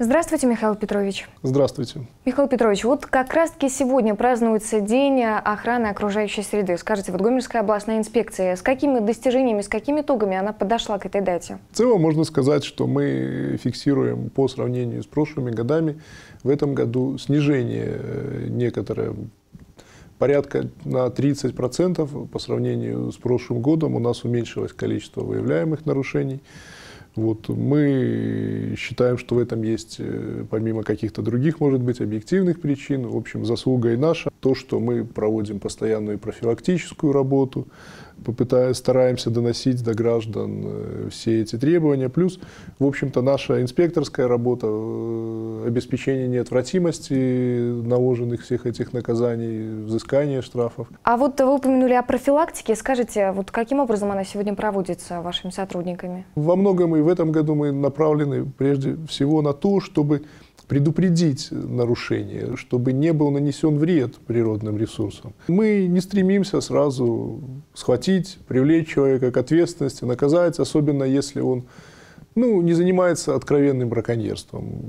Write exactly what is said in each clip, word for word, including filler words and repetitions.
Здравствуйте, Михаил Петрович. Здравствуйте. Михаил Петрович, вот как раз-таки сегодня празднуется День охраны окружающей среды. Скажите, вот Гомельская областная инспекция, с какими достижениями, с какими итогами она подошла к этой дате? В целом можно сказать, что мы фиксируем по сравнению с прошлыми годами в этом году снижение некоторое, порядка на тридцать процентов по сравнению с прошлым годом у нас уменьшилось количество выявляемых нарушений. Вот, мы считаем, что в этом есть, помимо каких-то других, может быть, объективных причин, в общем, заслуга и наша, то, что мы проводим постоянную профилактическую работу, попытаясь, стараемся доносить до граждан все эти требования, плюс, в общем-то, наша инспекторская работа, обеспечение неотвратимости наложенных всех этих наказаний, взыскание штрафов. А вот вы упомянули о профилактике, скажите, вот каким образом она сегодня проводится вашими сотрудниками? Во многом и в этом году мы направлены прежде всего на то, чтобы предупредить нарушения, чтобы не был нанесен вред природным ресурсам. Мы не стремимся сразу схватить, привлечь человека к ответственности, наказать, особенно если он ну, не занимается откровенным браконьерством,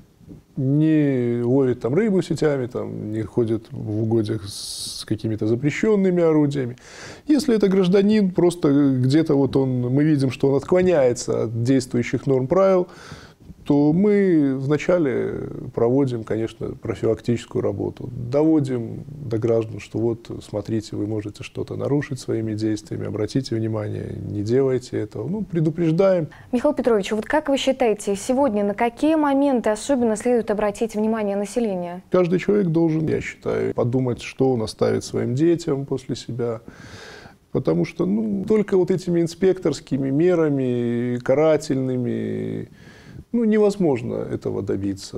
не ловит там рыбу сетями, там, не ходит в угодьях с какими-то запрещенными орудиями. Если это гражданин, просто где-то вот он, мы видим, что он отклоняется от действующих норм правил, то мы вначале проводим, конечно, профилактическую работу. Доводим до граждан, что вот, смотрите, вы можете что-то нарушить своими действиями, обратите внимание, не делайте этого. Ну, предупреждаем. Михаил Петрович, вот как вы считаете, сегодня на какие моменты особенно следует обратить внимание населения? Каждый человек должен, я считаю, подумать, что он оставит своим детям после себя. Потому что ну, только вот этими инспекторскими мерами, карательными, ну, невозможно этого добиться.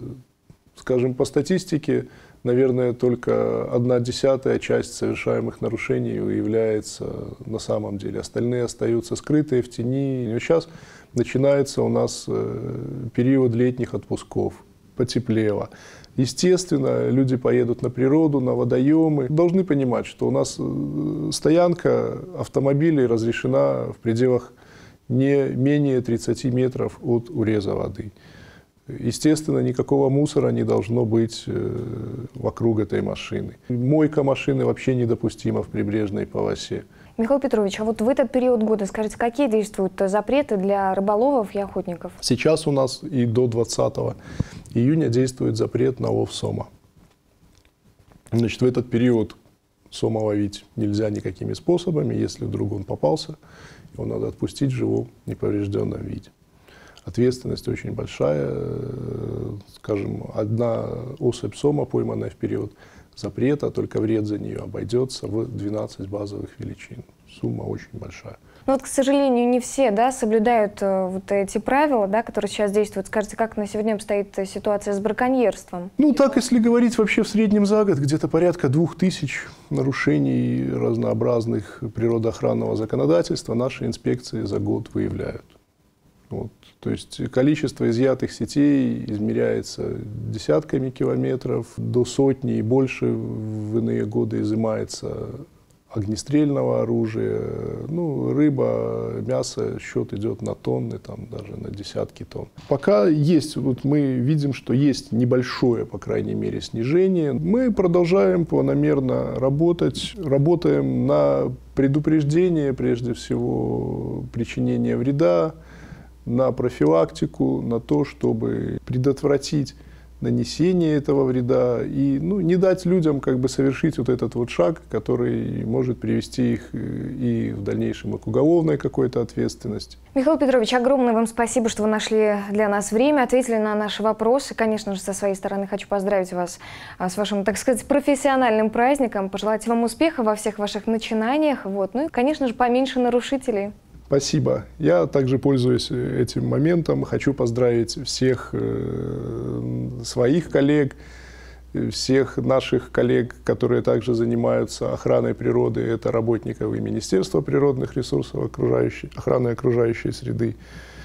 Скажем, по статистике, наверное, только одна десятая часть совершаемых нарушений выявляется на самом деле. Остальные остаются скрытые в тени. И сейчас начинается у нас период летних отпусков, потеплело. Естественно, люди поедут на природу, на водоемы. Должны понимать, что у нас стоянка автомобилей разрешена в пределах не менее тридцати метров от уреза воды. Естественно, никакого мусора не должно быть вокруг этой машины. Мойка машины вообще недопустима в прибрежной полосе. Михаил Петрович, а вот в этот период года, скажите, какие действуют запреты для рыболовов и охотников? Сейчас у нас и до двадцатого июня действует запрет на лов сома. Значит, в этот период сома ловить нельзя никакими способами, если вдруг он попался. Его надо отпустить в живом, неповрежденном виде. Ответственность очень большая. Скажем, одна особь сома, пойманная в период запрета, только вред за нее обойдется в двенадцать базовых величин. Сумма очень большая. Ну вот, к сожалению, не все да, соблюдают э, вот эти правила, да, которые сейчас действуют. Скажите, как на сегодня обстоит ситуация с браконьерством? Ну, так, если говорить вообще в среднем за год, где-то порядка двух тысяч нарушений разнообразных природоохранного законодательства наши инспекции за год выявляют. Вот. То есть количество изъятых сетей измеряется десятками километров, до сотни и больше в иные годы изымается огнестрельного оружия, ну, рыба, мясо, счет идет на тонны, там, даже на десятки тонн. Пока есть, вот мы видим, что есть небольшое, по крайней мере, снижение. Мы продолжаем планомерно работать, работаем на предупреждение, прежде всего, причинения вреда, на профилактику, на то, чтобы предотвратить нанесение этого вреда и ну, не дать людям как бы совершить вот этот вот шаг, который может привести их и в дальнейшем к уголовной какой-то ответственности. Михаил Петрович, огромное вам спасибо, что вы нашли для нас время, ответили на наши вопросы. Конечно же, со своей стороны хочу поздравить вас с вашим, так сказать, профессиональным праздником, пожелать вам успеха во всех ваших начинаниях, вот. Ну и, конечно же, поменьше нарушителей. Спасибо. Я также пользуюсь этим моментом. Хочу поздравить всех э, своих коллег, всех наших коллег, которые также занимаются охраной природы. Это работников и Министерства природных ресурсов, окружающей, охраны окружающей среды,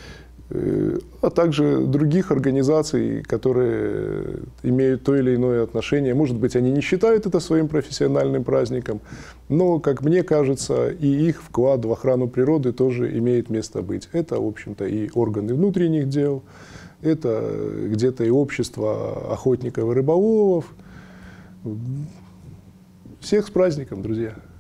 э, а также других организаций, которые имеют то или иное отношение. Может быть, они не считают это своим профессиональным праздником, но, как мне кажется, и их вклад в охрану природы тоже имеет место быть. Это, в общем-то, и органы внутренних дел, это где-то и общество охотников и рыболовов. Всех с праздником, друзья!